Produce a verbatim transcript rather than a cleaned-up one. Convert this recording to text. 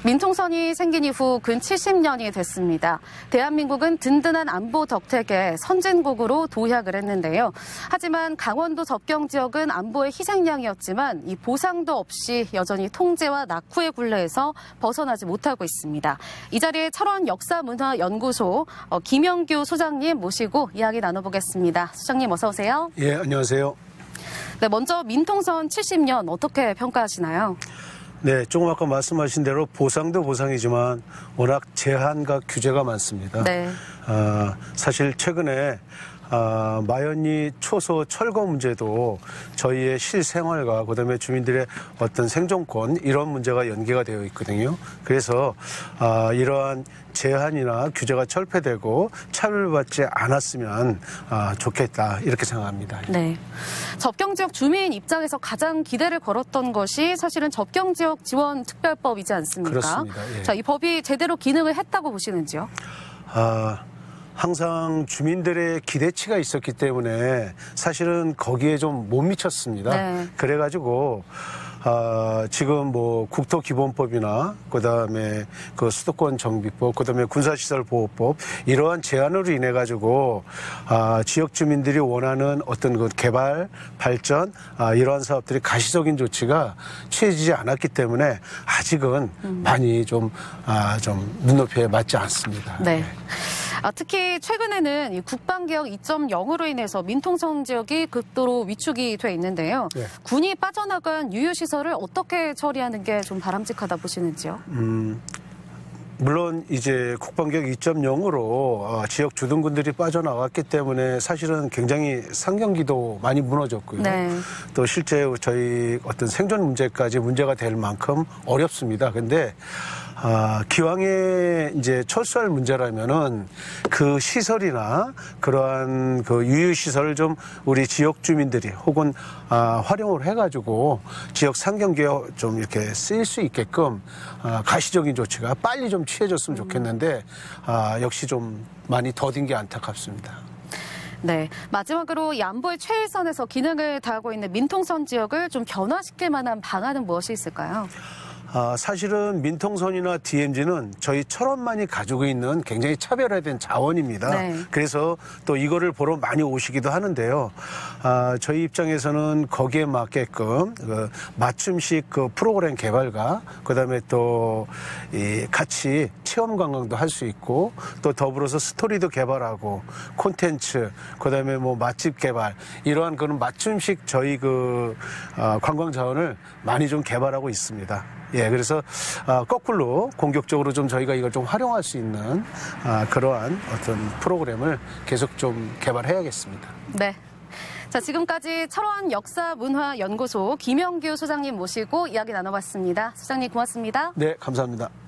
민통선이 생긴 이후 근 칠십 년이 됐습니다. 대한민국은 든든한 안보 덕택에 선진국으로 도약을 했는데요. 하지만 강원도 접경 지역은 안보의 희생양이었지만 이 보상도 없이 여전히 통제와 낙후의 굴레에서 벗어나지 못하고 있습니다. 이 자리에 철원 역사문화연구소 김영규 소장님 모시고 이야기 나눠보겠습니다. 소장님 어서 오세요. 예, 안녕하세요. 네, 먼저 민통선 칠십 년 어떻게 평가하시나요? 네, 조금 아까 말씀하신 대로 보상도 보상이지만 워낙 제한과 규제가 많습니다. 네. 어, 사실 최근에 어, 마연리 초소 철거 문제도 저희의 실생활과 그다음에 주민들의 어떤 생존권 이런 문제가 연계가 되어 있거든요. 그래서 어, 이러한 제한이나 규제가 철폐되고 차별받지 않았으면 어, 좋겠다 이렇게 생각합니다. 네, 접경지역 주민 입장에서 가장 기대를 걸었던 것이 사실은 접경지역 지원 특별법이지 않습니까? 그렇습니다. 예. 자, 이 법이 제대로 기능을 했다고 보시는지요? 아. 항상 주민들의 기대치가 있었기 때문에 사실은 거기에 좀 못 미쳤습니다. 네. 그래가지고 아, 지금 뭐 국토기본법이나 그다음에 그 수도권 정비법, 그다음에 군사시설보호법 이러한 제한으로 인해 가지고 아, 지역 주민들이 원하는 어떤 그 개발, 발전 아, 이러한 사업들이 가시적인 조치가 취해지지 않았기 때문에 아직은 음. 많이 좀 아, 좀 눈높이에 맞지 않습니다. 네. 아, 특히 최근에는 이 국방개혁 이 점 영으로 인해서 민통선 지역이 극도로 위축이 돼 있는데요. 네. 군이 빠져나간 유휴시설을 어떻게 처리하는 게 좀 바람직하다 보시는지요? 음, 물론 이제 국방개혁 이 점 영으로 어, 지역 주둔군들이 빠져나왔기 때문에 사실은 굉장히 상경기도 많이 무너졌고요. 네. 또 실제 저희 어떤 생존 문제까지 문제가 될 만큼 어렵습니다. 근데 아, 기왕에 이제 철수할 문제라면은 그 시설이나 그러한 그 유휴시설을 좀 우리 지역 주민들이 혹은 아, 활용을 해가지고 지역 상경기에 좀 이렇게 쓰일 수 있게끔 아, 가시적인 조치가 빨리 좀 취해졌으면 좋겠는데 아, 역시 좀 많이 더딘 게 안타깝습니다. 네, 마지막으로 이 안보의 최일선에서 기능을 다하고 있는 민통선 지역을 좀 변화시킬 만한 방안은 무엇이 있을까요? 아, 사실은 민통선이나 디엠지는 저희 철원만이 가지고 있는 굉장히 차별화된 자원입니다. 네. 그래서 또 이거를 보러 많이 오시기도 하는데요. 아, 저희 입장에서는 거기에 맞게끔 그 맞춤식 그 프로그램 개발과 그다음에 또 이 같이 체험 관광도 할 수 있고 또 더불어서 스토리도 개발하고 콘텐츠 그다음에 뭐 맛집 개발 이러한 그런 맞춤식 저희 그 아, 관광 자원을 많이 좀 개발하고 있습니다. 예, 그래서 아, 거꾸로 공격적으로 좀 저희가 이걸 좀 활용할 수 있는 아, 그러한 어떤 프로그램을 계속 좀 개발해야겠습니다. 네. 자, 지금까지 철원 역사문화연구소 김영규 소장님 모시고 이야기 나눠봤습니다. 소장님 고맙습니다. 네, 감사합니다.